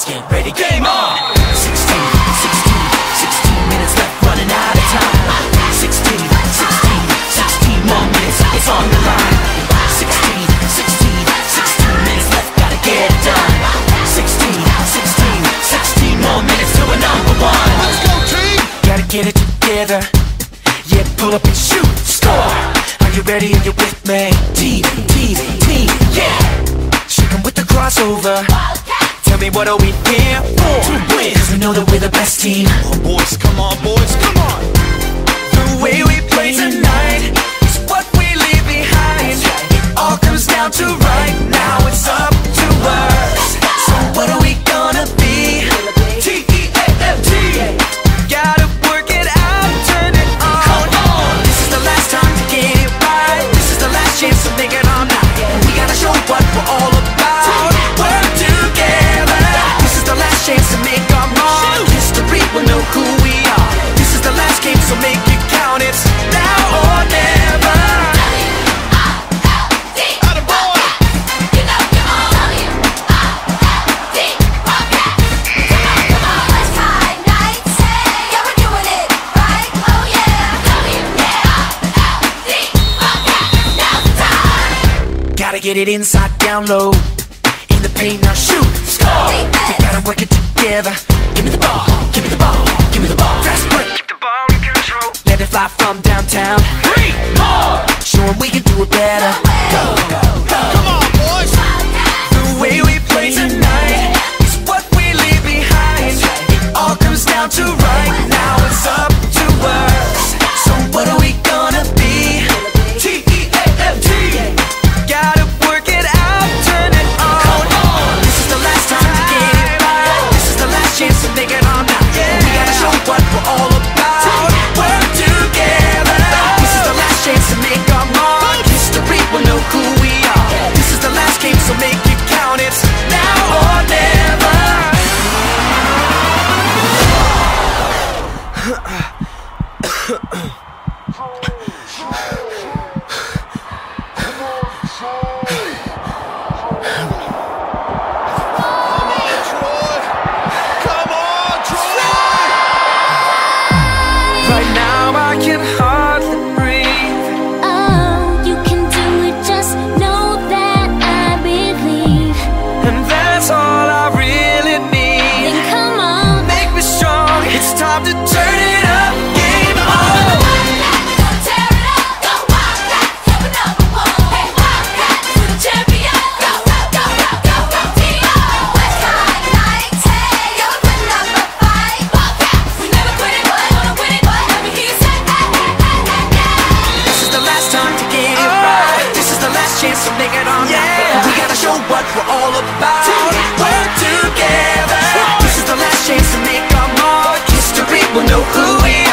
get ready, game on! 16, 16 minutes left, running out of time. 16 more minutes, it's on the line. 16 minutes left, gotta get it done. 16 more minutes to a number one. Let's go, team! Gotta get it together. Yeah, pull up and shoot, score. Are you ready? Are you with me? Team, yeah. Shakin' with the crossover. Tell me, what are we here for? To win, 'cause we know that we're the best team. Oh, boys, come on, boys, come on! The way we play tonight is what we leave behind. It all comes down to right now, it's up to us. So what are we gonna be? T-E-A-M-T. Gotta work it out, turn it on. Come on, this is the last time to get it right. This is the last chance to make it all night. We gotta show what we're all about. Work together. This is the last chance to make our mark. History will know who we are. This is the last game, so make it count. It's now or never. Gotta get it inside, down low. In the paint, now shoot, score. We gotta work it together. Give me the ball, give me the ball, give me the ball. Fast break, keep the ball in control. Let it fly from downtown. 3 more. Show 'em we can do it better. Go, go, go. Come on, boys! The way we play tonight is what we leave behind. It all comes down to right now, it's up to us. So what are we gonna be? T-E-A-M-T. Gotta work it out, turn it on. Come on, this is the last time to get it right. This is the last chance to make it all night. We gotta show what we're all about. Work together. This is the last chance to make our mark. History will know who we are. This is the last game, so make it count. It's now or never. Right now I can hardly breathe. Oh, you can do it, just know that I believe. And that's all I really need. Then come on, Make me strong, it's time to turn it up. Game on. go tear it up, go Wildcats, you're the number one. Hey Wildcats, you're the champion. Go, go, go, go, go, T.O. West Side Knights, hey, you're the number 5. Wildcats, we never quit it, but gonna win it. Let me hear you say, hey, hey, hey, hey, hey. This is the last time to get it right. This is the last chance to make it on. We gotta show what we're all about. Work together. This is the last chance to make our mark. History will know who we are.